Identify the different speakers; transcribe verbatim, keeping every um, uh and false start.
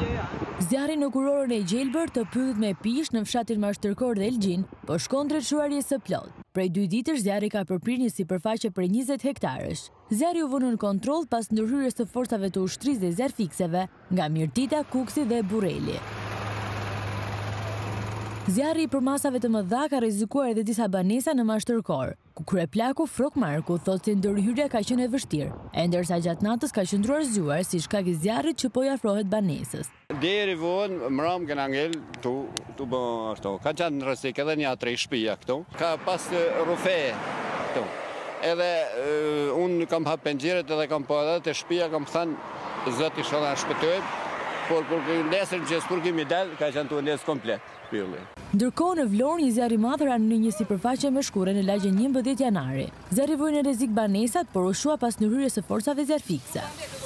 Speaker 1: Zjarri në kurorën e Gjelbër të pyllit me pish në fshatin Mashtërkor dhe Elgjin, po shkon drejt shuarjes së plot. Prej dy ditësh zjarri ka përprirë një sipërfaqe prej njëzet hektarësh. Zjarri u vënë në kontroll pas ndërhyrjes të forcave të ushtrisë dhe zjarfikseve nga Mirtita, Kuksi dhe Burreli. Zjarri i përmasave të mëdha ka rrezikuar edhe disa banesa në Mashtërkor, ku kryeplaku Frok Marku thotë se ndërhyrja ka qenë e vështirë, e ndërsa gjatë natës ka qëndruar zgjuar si shkak i zjarrit që po i afrohet banesës.
Speaker 2: Deri vonë mram kena ngel tu tu bë ashtu. Ka qenë rrezik edhe një tre shtëpia këtu. Ka pas rufe këtu. Edhe uh, unë kam hap penxhiret edhe kam po edhe te shtëpia kam thënë zoti sholla shpëtoi, por kur nesër që kur kemi dal ka qenë tu nes komplet pylli.
Speaker 1: Ndërkohë në Vlorë një zjarr i madh ra në një sipërfaqe me shkure në lagjen njëmbëdhjetë janari. Zjarri vuri në rrezik banesat, por u shua pas ndërhyrjes së forcave zjarfikse.